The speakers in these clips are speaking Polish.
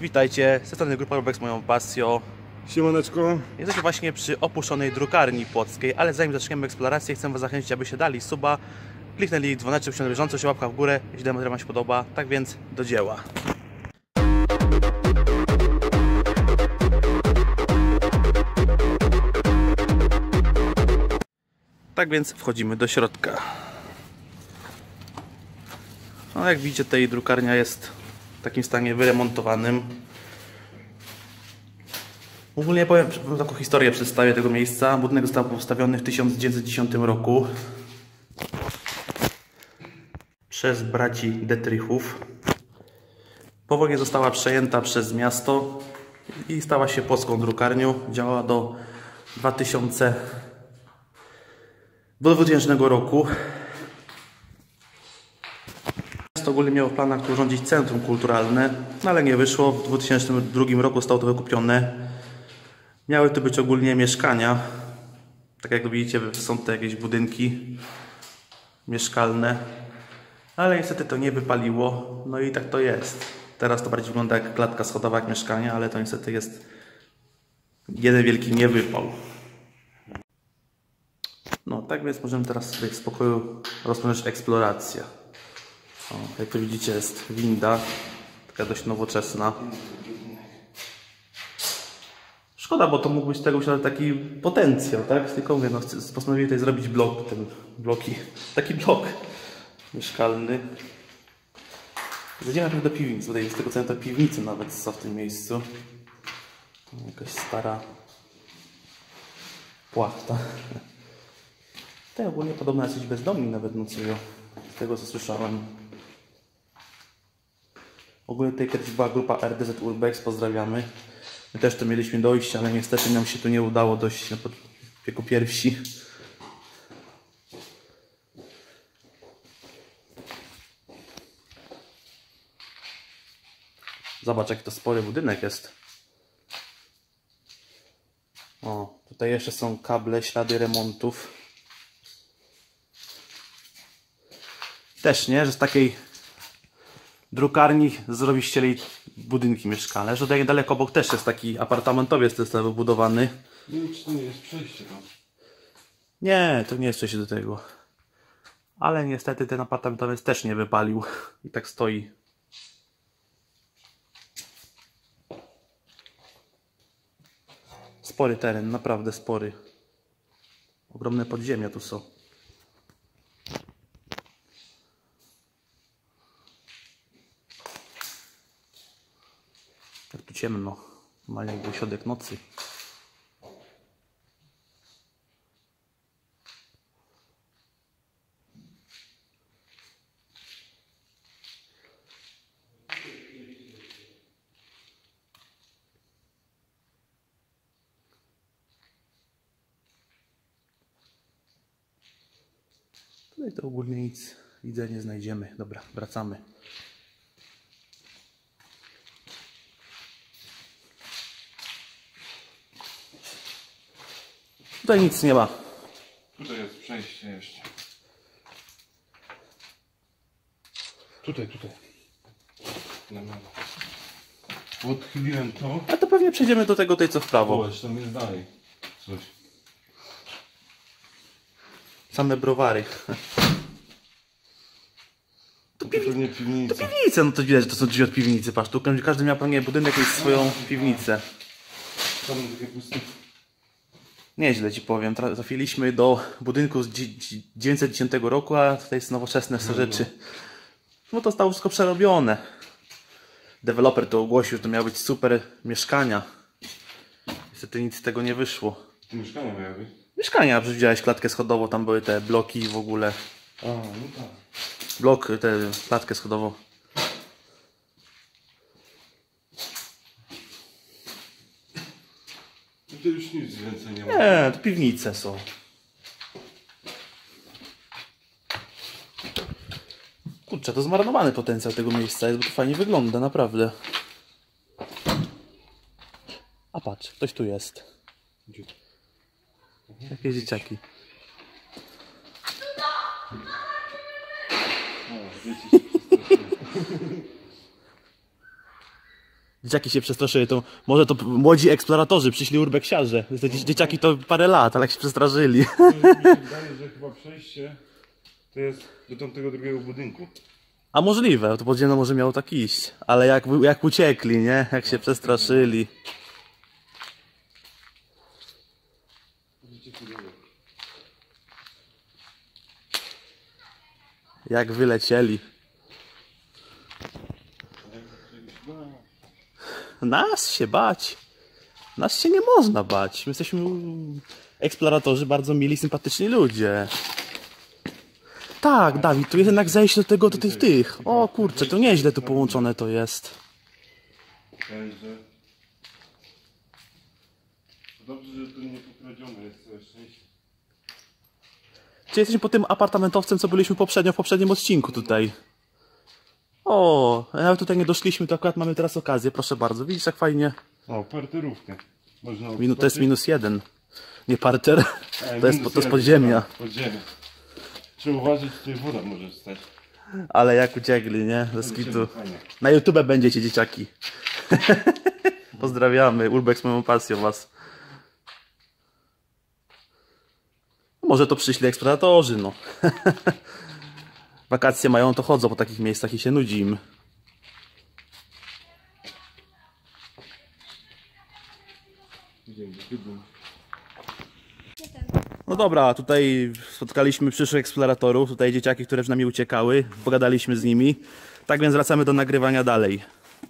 Witajcie, z tej strony Grupa Urbex, moją pasją. Siemaneczko. Jesteśmy właśnie przy opuszczonej drukarni płockiej, ale zanim zaczniemy eksplorację, chcę Was zachęcić, abyście dali suba, kliknęli dzwoneczek, na bieżąco, się łapka w górę, jeśli materiał Wam się podoba. Tak więc do dzieła. Tak więc wchodzimy do środka. No jak widzicie, tutaj drukarnia jest w takim stanie wyremontowanym. Ogólnie powiem taką historię, przedstawię tego miejsca. Budynek został postawiony w 1910 roku przez braci Detrychów. Po wojnie została przejęta przez miasto i stała się płocką drukarnią. Działała do 2000 roku. Miasto ogólnie miało w planach urządzić centrum kulturalne, no ale nie wyszło. W 2002 roku zostało to wykupione. Miały to być ogólnie mieszkania. Tak jak widzicie, są to jakieś budynki mieszkalne. Ale niestety to nie wypaliło. No i tak to jest. Teraz to bardziej wygląda jak klatka schodowa, jak mieszkanie, ale to niestety jest jeden wielki niewypał. No tak więc możemy teraz sobie w spokoju rozpocząć eksplorację. O, jak to widzicie, jest winda. Taka dość nowoczesna. Szkoda, bo to mógł być tego taki potencjał, tak? Tylko mówię, no, postanowili tutaj zrobić taki blok mieszkalny. Zajdziemy najpierw do piwnicy. Tutaj jest tego centrum piwnicy nawet co w tym miejscu. Jakaś stara płachta. Tutaj ogólnie podobno jacyś bezdomni nawet nocują. Z tego co słyszałem. Ogólnie tutaj kiedyś była grupa RDZ Urbex, pozdrawiamy. My też tu mieliśmy dojść, ale niestety nam się tu nie udało dojść jako pierwsi. Zobacz, jaki to spory budynek jest. O, tutaj jeszcze są kable, ślady remontów. Też nie, że z takiej drukarni chcieli budynki mieszkalne. Że tutaj niedaleko obok też jest taki apartamentowiec, to jest wybudowany. Nie wiem, czy to nie jest przejście tam. Nie, to nie jest przejście do tego. Ale niestety ten apartamentowiec też nie wypalił. I tak stoi. Spory teren, naprawdę spory. Ogromne podziemia tu są. Tak tu ciemno. Ma jakby środek nocy. Tutaj to ogólnie nic widzę nie znajdziemy. Dobra, wracamy. Tutaj nic nie ma. Tutaj jest przejście jeszcze. Tutaj. Na lewo. Odchyliłem to. A to pewnie przejdziemy do tego co w prawo. Zobacz, tam jest dalej coś. Same browary. To pewnie piwnica. To piwnice, no to widać, że to są drzwi od piwnicy. Patrz, tu każdy miał pewnie budynek i swoją piwnicę. Tam jest takie puste. Nieźle ci powiem, trafiliśmy do budynku z 1910 roku, a tutaj jest nowoczesne rzeczy. No to zostało wszystko przerobione. Deweloper to ogłosił, że to miały być super mieszkania. Niestety nic z tego nie wyszło. Mieszkania miały być? Mieszkania, przecież widziałeś klatkę schodową, tam były te bloki w ogóle. A, no tak. Klatkę schodową. To już nic więcej nie ma. Nie, to piwnice są. Kurczę, to zmarnowany potencjał tego miejsca jest, bo to fajnie wygląda, naprawdę. A patrz, ktoś tu jest. Gdzie? Jakieś dzieciaki. O, dzieci się przestraszyły. Dzieciaki się przestraszyły, to może to młodzi eksploratorzy przyszli urbeksiarze. Te dzieciaki to parę lat, ale jak się przestraszyli. To mi się wydaje, że chyba przejście to jest do tamtego drugiego budynku. A możliwe, to podziemno może miało tak iść. Ale jak uciekli, nie? Jak się przestraszyli. Jak wylecieli. Nas się bać. Nas się nie można bać. My jesteśmy eksploratorzy, bardzo mili, sympatyczni ludzie. Tak, Dawid, tu jest jednak zejście do tego, do tych. O kurczę, to nieźle tu połączone to jest. Także... Dobrze, że tu nie pokradzione jest całe szczęście. Czy jesteśmy po tym apartamentowcem, co byliśmy poprzednio, w poprzednim odcinku tutaj. O, nawet tutaj nie doszliśmy, to akurat mamy teraz okazję, proszę bardzo. Widzisz jak fajnie? O, parterówkę. Można To jest -1. Nie parter, to jest podziemia. Podziemia. Trzeba uważać, tutaj woda może stać. Ale jak uciekli, nie? Ze skitu. Fajnie. Na YouTube będziecie, dzieciaki. Pozdrawiamy, Urbex, moją pasją was. Może to przyszli eksploratorzy, no. Wakacje mają, to chodzą po takich miejscach i się nudzi im. No dobra, tutaj spotkaliśmy przyszłych eksploratorów, tutaj dzieciaki, które z nami uciekały, pogadaliśmy z nimi. Tak więc wracamy do nagrywania dalej.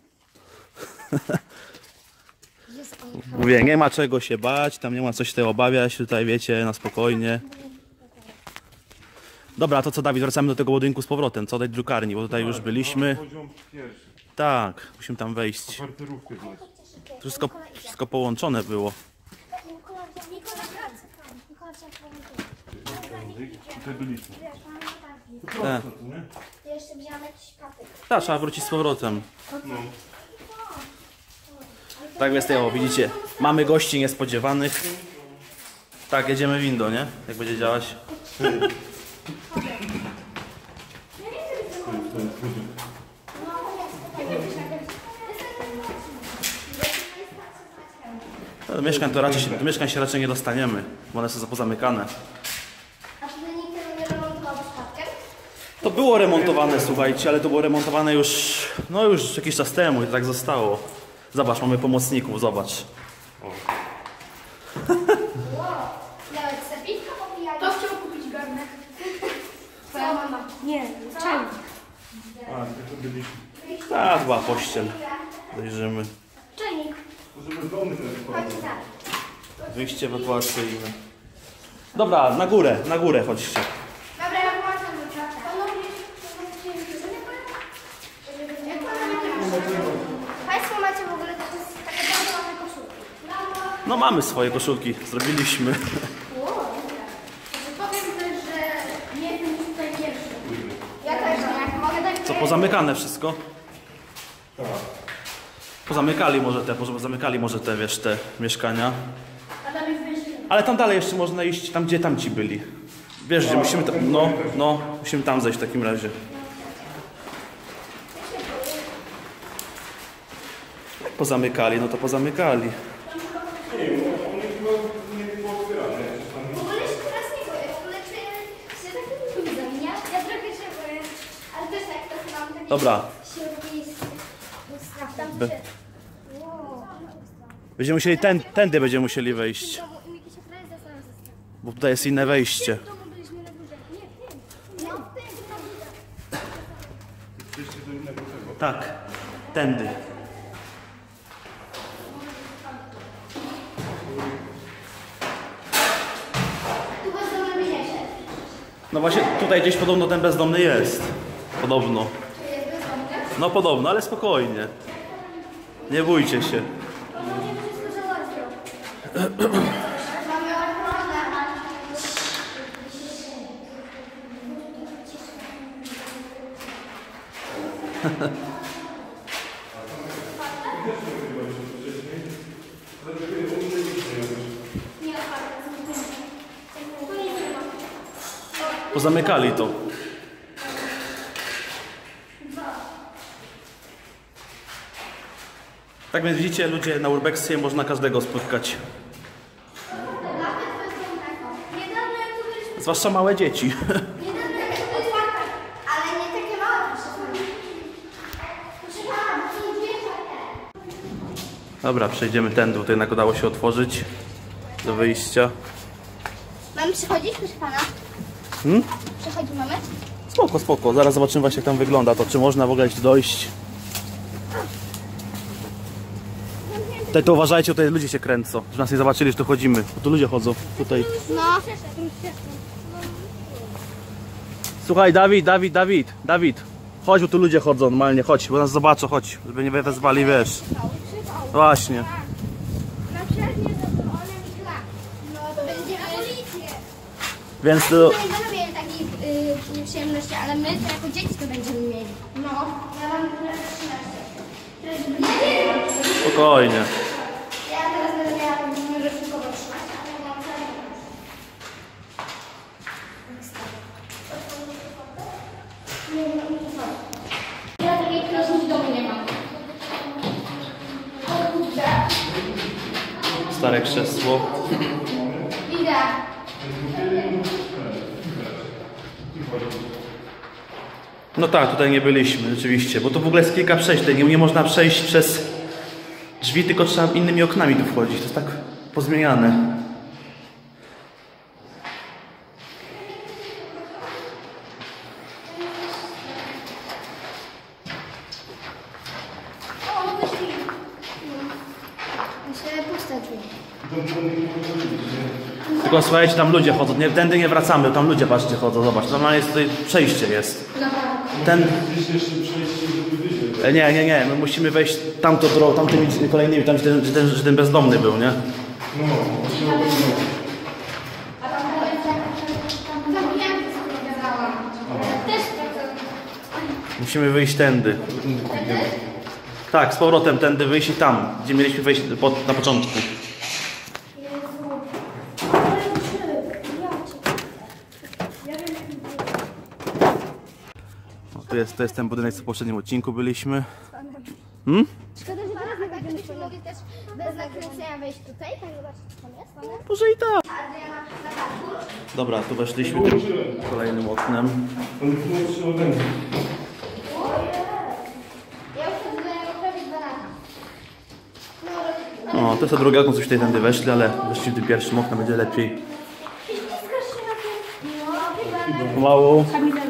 Mówię, nie ma czego się bać, tam nie ma coś się obawiać, tutaj wiecie, na spokojnie. Dobra, to co Dawid, wracamy do tego budynku z powrotem, co dać drukarni, bo tutaj już byliśmy. Poziom pierwszy. Tak, musimy tam wejść. Parterówkę znać. Wszystko połączone było. Tutaj byliśmy. Tak, Ja jeszcze wziąłem jakiś patyk. tak, trzeba wrócić z powrotem. Tak więc tego, widzicie, mamy gości niespodziewanych. Tak, jedziemy windą, nie? Jak będzie działać. Do mieszkań się raczej nie dostaniemy, bo one są pozamykane. A czy nikt tego nie remontował przypadkiem? To było remontowane, słuchajcie, ale to było remontowane już jakiś czas temu i to tak zostało. Zobacz, mamy pomocników, zobacz. Nawet serwitka popijali. Kto chciał kupić garnek? Twoja mama. Nie, czemu? A, tylko byliśmy. Tak, była pościel. Dojrzymy. Czajnik. Możemy z domu Chodź tak. Wyjście ewakuacyjne. Dobra, na górę chodźcie. Dobra, ja włączę wyciągę. Państwo macie w ogóle takie bardzo ładne koszulki. No mamy swoje koszulki, zrobiliśmy. Powiem też, że nie jestem tutaj pierwszy. Ja też nie. Mogę dać Co, pozamykane wszystko? Pozamykali może te, wiesz, te mieszkania. A tam jest wyjście. Ale tam dalej jeszcze można iść, tam gdzie tamci byli. Wiesz, że musimy tam, musimy tam zejść w takim razie. Jak pozamykali, no to pozamykali. W ogóle się teraz nie boję. W ogóle się tak nie zamienia. Ja trochę się boję. Ale też tak, to mam taki Dobra. środki strach. Tam Be- się... Wow. Będziemy musieli, tędy będziemy musieli wejść. W domu i mi się prezes sam został. Bo tutaj jest inne wejście. W domu byliśmy na górze. Nie, w tym. No, w tym, na górze. Przejście do innego tego. Tak, tędy. Tu bezdomny się. No właśnie, tutaj gdzieś podobno ten bezdomny jest. Podobno. Czy jest bezdomny? No podobno, ale spokojnie. Nie bójcie się. To może wszystko załatwią. Mamy ochronę. Nie otwarte, to nie ma. Pozamykali to. Tak więc widzicie, ludzie na Urbexie można każdego spotkać. Niedawno jak tu byliśmy, Zwłaszcza małe dzieci. niedawno jak tu otwarte, ale nie takie małe, proszę pana. Proszę pana, to są dwie takie. Dobra, przejdziemy tędy, tutaj jednak udało się otworzyć do wyjścia. Mamy przychodzić, proszę pana? Przechodzi mamy? Spoko, spoko. Zaraz zobaczymy właśnie jak tam wygląda to, czy można w ogóle dojść. Tutaj to uważajcie, tutaj ludzie się kręcą. Że nas nie zobaczyli, że tu chodzimy. Bo tu ludzie chodzą. Tutaj. No. Słuchaj, Dawid. Chodź, bo tu ludzie chodzą normalnie, chodź, bo nas zobaczą, chodź. Żeby nie wezwali, wiesz. Właśnie. Na przykład nie zadowolony mi krak. No to będzie na policję. Więc to... No i będą mieli takich nieprzyjemności, ale my to jako dzieci to będziemy mieli. No. Ja mam teraz 13. Nie wiem. Spokojnie. Ja teraz będę miała rocznicowo 13, ale ja mam cały Nie, no, ja takiej klauzuli w domu nie mam. O kurde. Stare krzesło. Idę. No tak, tutaj nie byliśmy, rzeczywiście, bo to w ogóle jest kilka przejść, tutaj nie można przejść przez drzwi, tylko trzeba innymi oknami tu wchodzić, to jest tak pozmieniane. O, drzwi. Myślę, puste drzwi. Tylko słuchajcie, tam ludzie chodzą, nie, tędy nie wracamy, tam ludzie patrzcie chodzą, zobacz, normalnie jest tutaj przejście jest. Ten... Nie, my musimy wejść tamtą drogą, tamtymi kolejnymi, tam gdzie ten bezdomny był, nie? Musimy wyjść tędy. Tak, z powrotem tędy wyjść i tam, gdzie mieliśmy wejść na początku. To jest ten budynek, co w poprzednim odcinku byliśmy. Szkoda, że teraz nie będziemy mogli też bez nakręcenia wejść tutaj, tak zobaczyć co tam jest. Może i tak. Adriana na parku. Dobra, tu weszliśmy tym kolejnym oknem. On młodszy ode mnie. Ja już to zrobiłam prawie 2 lata. O, to jest to drugie okno, coś tutaj tędy weszli, ale weszli tym pierwszym oknem, będzie lepiej. Pomału.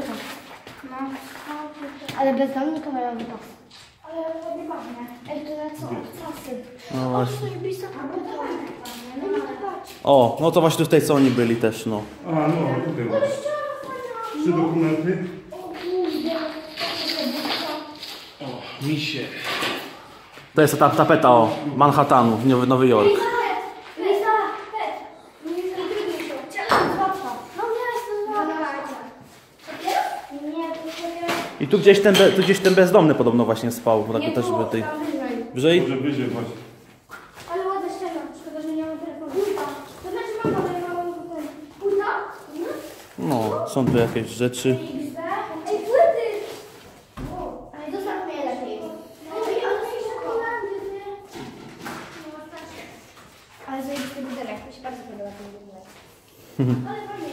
Ale bezdomni to mają wypas. Ale ładnie pachnie. Ej, to na co? Czasy. No właśnie. Coś blisko, O, no to właśnie tutaj co oni byli też, no. A, no, tutaj masz. 3 dokumenty. O, misie. To jest ta tapeta, o, Manhattanu, Nowy Jork. Lisa! Nie zatrudnij się. Ciekawe, łatwo. No nie, jestem mała. Nie, to I tu gdzieś ten bezdomny podobno właśnie spał, bo tak też by tej... Wyżej? Może wyżej właśnie. Ale ładna ściana. Szkoda, że nie mam telefonu. Płyta. To znaczy mam, ale nie mam telefonu. Płyta? No, są tu jakieś rzeczy. XD. Ej, płyty! Ale zostaw mnie lepiej. Ej, ale to jest dokumenty, nie? Ale zajebisty budynek. Mi się bardzo podoba ten budynek. Ale fajnie.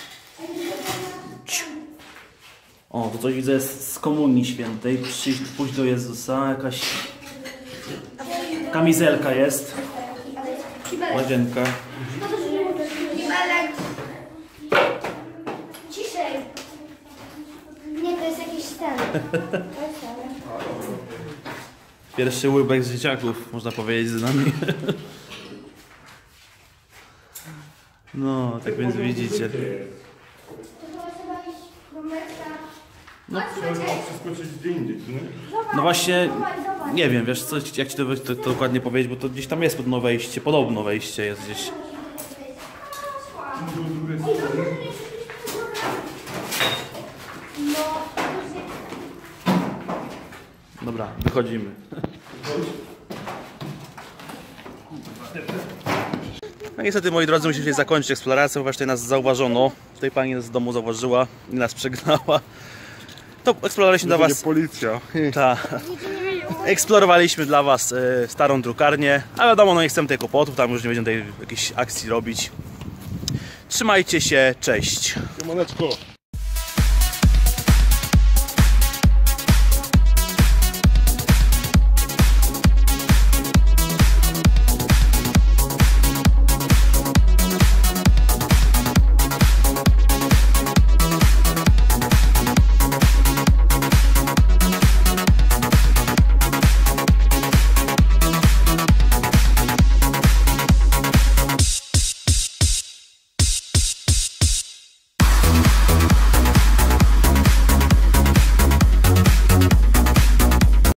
O, to coś widzę z Komunii Świętej. Pójść do Jezusa, jakaś kamizelka jest. Łazienka. Kibelek. Ciszej. Nie, to jest jakiś ten. Pierwszy urbex z dzieciaków, można powiedzieć, z nami. No, tak więc widzicie. Trzeba przeskoczyć gdzie indziej, co nie? No właśnie, nie wiem, wiesz co, jak ci to dokładnie powiedzieć, bo to gdzieś tam jest podobno wejście, podobno wejście jest gdzieś. Dobra, wychodzimy. No niestety, moi drodzy, musimy zakończyć eksplorację, ponieważ tutaj nas zauważono. Tutaj pani z domu zauważyła i nas przegnała. To eksplorowaliśmy dla was... policja. Tak. Eksplorowaliśmy dla Was starą drukarnię, a wiadomo, no nie chcemy tej kłopotów, tam już nie będziemy tej jakiejś akcji robić. Trzymajcie się, cześć. Siemaneczko.